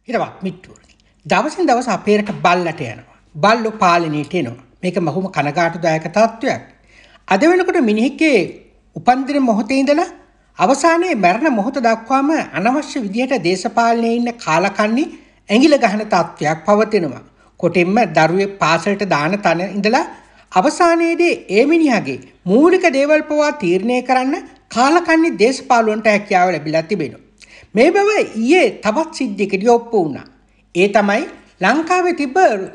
හිටවත් මිට්ටුවනි. දවසින් දවස අපේ රට බල්ලට යනවා. බල්ලෝ පාලනයට එනවා. මේක මහුම කනගාටුදායක තත්ත්වයක්. අද වෙනකොට මිනිහෙක්ගේ උපන්දින මොහොතේ ඉඳලා අවසානයේ මරණ මොහොත දක්වාම අනවශ්‍ය විදිහට දේශපාලනයේ ඉන්න කාලකන්ණි ඇඟිල ගහන තත්ත්වයක් පවතිනවා. කොටින්ම දරුවෙක් පාසලට දාන තැන ඉඳලා අවසානයේදී ඒ මිනිහාගේ මූලික දේවල් පවා තීරණය කරන්න කාලකන්ණි දේශපාලුවන්ට හැකියාව ලැබිලා තිබෙනවා. මේ බව ඊයේ තවත් සිද්ධියකදී ඔප්පු වුණා. ඒ තමයි ලංකාවේ තිබ්බ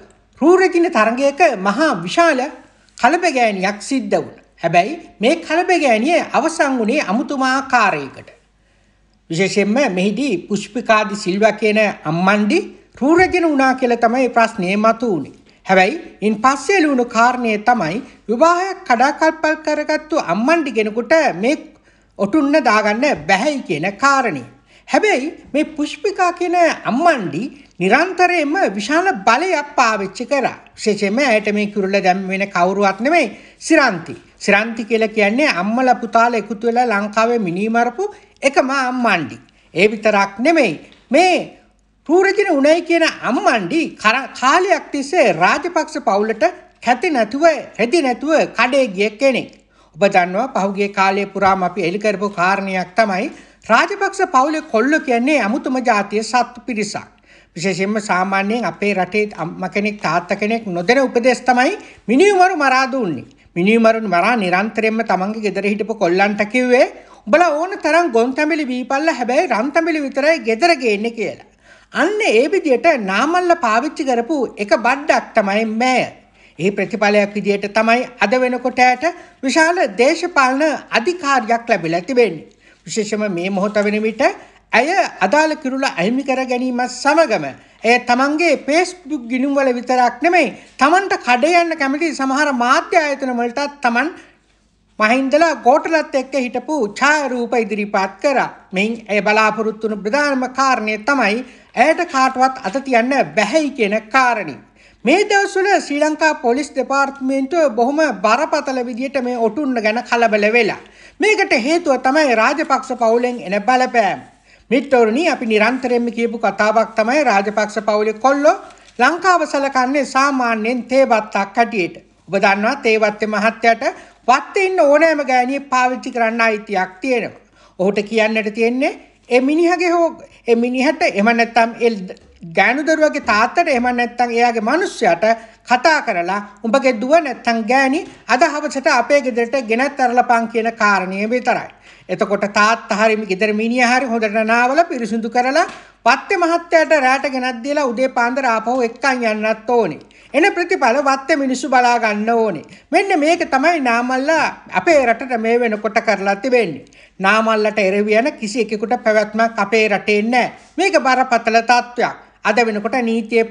රූරකින තරඟයක මහා විශාල කලබගෑනියක් සිද්ධ වුණා. හැබැයි මේ කලබගෑනිය අවසන් වුණේ අමුතුමාකාරයකට. විශේෂයෙන්ම මෙහිදී පුෂ්පිකාදි සිල්වා කියන අම්මන්ඩි රූරගෙන වුණා කියලා තමයි ප්‍රශ්නේ මතුවුනේ. හැබැයි ඉන් පස්සේ ලුණු කාරණේ තමයි විවාහයක් කඩාකල්පල් කරගත්තු අම්මන්ඩි කෙනෙකුට මේ ඔටුන්න දාගන්න බැහැයි කියන කාරණේ. හැබැයි මේ පුෂ්පිකා කියන අම්මන්ඩි නිරන්තරයෙන්ම විශාල බලයක් පාවිච්චි කරා. විශේෂයෙන්ම ඇයට මේ කුරුල්ල දැම්ම වෙන කවුරුවත් නෙමෙයි සිරන්ති. සිරන්ති කියලා කියන්නේ අම්මලා පුතාලා එකතු වෙලා ලංකාවේ මිනිමරපු එකම අම්මන්ඩි. ඒ විතරක් නෙමෙයි මේ රූරකින උණයි කියන අම්මන්ඩි කාලයක් තිස්සේ රාජපක්ෂ පවුලට කැති නැතුව රෙදි නැතුව කඩේ ගිය කෙනෙක්. ඔබ දන්නවා පහුගිය කාලයේ පුරාම අපි එලි කරපු කාරණයක් තමයි රාජපක්ෂ පවුලේ කොල්ලෝ කියන්නේ අමුතුම ජාතිය සත්තු පිරිසක්. විශේෂයෙන්ම සාමාන්‍යයෙන් අපේ රටේ අම්මා කෙනෙක් තාත්තා කෙනෙක් නොදෙන උපදේශ තමයි මිනිමරු මරා දුන්නේ. මිනිමරු මරා නිරන්තරයෙන්ම තමන්ගේ ගෙදර හිටපු කොල්ලන්ට කිව්වේ උඹලා ඕන තරම් ගොන් තැඹිලි බීපල්ලා හැබැයි රන් තැඹිලි විතරයි ගෙදර ගේන්නේ කියලා. අන්න ඒ විදිහට නාමල්ල පාවිච්චි කරපු එක බඩක් තමයි මෑය. ඒ ප්‍රතිඵලයක් විදිහට තමයි අද වෙනකොට ඇයට විශාල දේශපාලන අධිකාරියක් ලැබිලා තිබෙන්නේ. විශේෂයෙන්ම මේ මොහොත වෙන විට ඇය අදාළ කිරුළ අහිමි කර ගැනීමත් සමගම ඇය තමන්ගේ Facebook ගිණුම් වල විතරක් නෙමෙයි තමන්ට කඩ යන්න කැමති සමහර මාධ්‍ය ආයතන වලටත් තමන් මහින්දලා ගෝඨලත් එක්ක හිටපු ඡායාරූප ඉදිරිපත් කරා. මෙයින් ඇය බලාපොරොත්තු වුණු ප්‍රධානම කාරණය තමයි ඇයට කාටවත් අත තියන්න බැහැයි කියන කාරණේ. මේ දවස්වල ශ්‍රී ලංකා පොලිස් දෙපාර්තමේන්තුව බොහොම බරපතල විදියට මේ ඔටුන්න ගැන කලබල වෙලා. මේකට හේතුව තමයි රාජපක්ෂ පවුලෙන් එන බලපෑම. මිත්‍රවරුනි අපි නිරන්තරයෙන්ම කියපු කතාවක් තමයි රාජපක්ෂ පවුලේ කොල්ලෝ ලංකාව සලකන්නේ සාමාන්‍යයෙන් තේබත්තක් හැටියට. ඔබ දන්නවා තේබත්තේ මහත්තයාට වත්තේ ඉන්න ඕනෑම ගෑණියෙක් පාවිච්චි කරන්න අයිතියක් තියෙනවා. ඔහුට කියන්නට තියෙන්නේ ඒ මිනිහගේ හෝ ඒ මිනිහට එහෙම නැත්නම් ඒ ගෑනු දරුවගේ තාත්තට එහෙම නැත්නම් එයාගේ මිනිස්සයාට කතා කරලා උඹගේ දුව නැත්නම් ගෑණි අද හවසට අපේ ගෙදරට ගෙනත් අරලපන් කියන කාරණේ විතරයි. එතකොට තාත්තා හරි ගෙදර මිනිහා හරි හොඳට නාවල පිරිසිදු කරලා වත්තේ මහත්තයාට රැට ගෙනත් දීලා උදේ පාන්දර ආපහු එක්කන් යන්නත් ඕනේ. එන ප්‍රතිඵල වත්තේ මිනිස්සු බලා ගන්න ඕනේ. මෙන්න මේක තමයි නාමල්ලා අපේ රටට මේ වෙනකොට කරලා තිබෙන්නේ. නාමල්ලට එරෙවි යන කිසි එකෙකුට පැවැත්මක් අපේ රටේ නැහැ. මේක බරපතල තත්ත්වයක්. අද වෙනකොට නීතියේ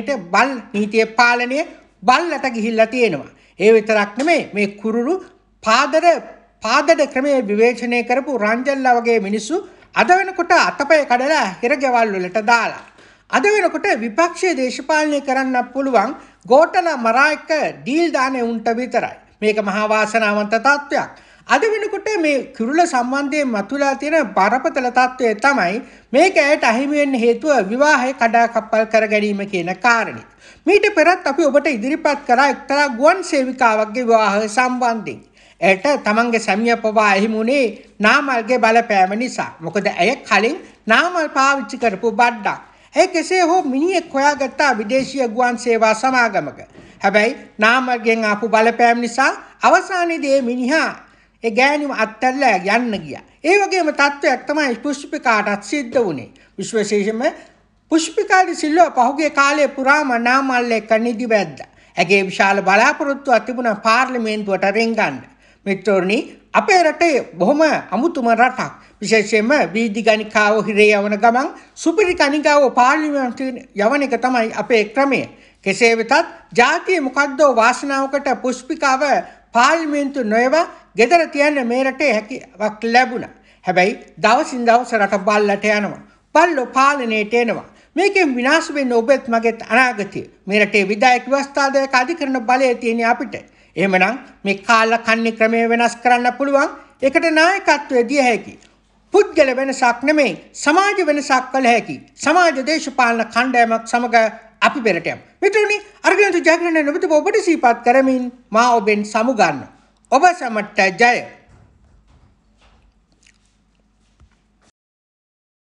පාලනය බල්ලට ගිහිල්ලා තියෙනවා. ඒ විතරක් නෙමෙයි මේ කුරුරු පාදඩ ක්‍රමයේ විවේචනය කරපු රංජල්ලා වගේ මිනිස්සු අද වෙනකොට අතපය කඩලා හිරගෙවල් වලට දාලා. අද වෙනකොට විපක්ෂයේ දේශපාලනය කරන්න පුළුවන් ගෝඨලා මරා එක ඩීල් දාන්නේ උන්ට විතරයි. මේක මහා වාසනාවන්ත තත්ත්වයක්. අද වෙනකොට මේ කිරුළ සම්බන්ධයෙන් මතුවලා තියෙන බරපතල තත්ත්වය තමයි මේක ඇයට අහිමි වෙන්න හේතුව විවාහය කඩාකප්පල් කර ගැනීම කියන කාරණේ. මීට පෙරත් අපි ඔබට ඉදිරිපත් කරා එක්තරා ගුවන් සේවිකාවක්ගේ විවාහය සම්බන්ධයෙන්. ඇයට තමන්ගේ සැමියා පවා අහිමුනේ නාමල්ගේ බලපෑම නිසා. මොකද ඇය කලින් නාමල් පාවිච්චි කරපු බඩක්. ඇය කෙසේ හෝ මිනිහෙක් හොයාගත්තා විදේශීය ගුවන් සේවා සමාගමක. හැබැයි නාමල්ගෙන් ආපු බලපෑම නිසා අවසානයේදී මේ මිනිහා ඒ ගෑණිව අත්හැරලා යන්න ගියා. ඒ වගේම තත්ත්වයක් තමයි පුෂ්පිකාටත් සිද්ධ වුණේ. විශේෂයෙන්ම පුෂ්පිකාගේ සිල්වා පහුගිය කාලයේ පුරාම නාමල් එක්ක නිදි වැද්දා. ඇගේ විශාල බලාපොරොත්තුවක් තිබුණා පාර්ලිමේන්තුවට රින්ගන්න. මිත්‍රෝනි අපේ රටේ බොහොම අමුතුම රටක්. විශේෂයෙන්ම වීදි ගණිකාව හිරේ යවන ගමන් සුපිරි කණිකාව පාර්ලිමේන්තුවට යවන එක තමයි අපේ ක්‍රමය. කෙසේ වෙතත් ජාතියේ මොකද්ද වාසනාවකට පුෂ්පිකාව පාර්ලිමේන්තු නොයව ගෙදර තියන්න මේ රටේ හැකියාවක් ලැබුණා. හැබැයි දවසින් දවස රට බල්ලට යනවා. බල්ලෝ පාලනයට එනවා. මේකෙන් විනාශ වෙන්න ඔබත් මගේත් අනාගතය. මේ රටේ විධායක ව්‍යවස්ථාදායක අධිකරණ බලය තියෙන අපිට. එහෙමනම් මේ කාල කන්නේ ක්‍රමය වෙනස් කරන්න පුළුවන්. ඒකට නායකත්වය දිය හැකියි. පුද්ගල වෙනසක් නෙමෙයි සමාජ වෙනසක් කළ හැකි සමාජ දේශපාලන කණ්ඩායමක් සමග අපි පෙරට යමු. මිත්‍රෝනි අර්ගනතු ජයග්‍රහණය නොබිත ඔබට සිහිපත් කරමින් මා ඔබෙන් සමුගන්න. ඔබ සමට ජය.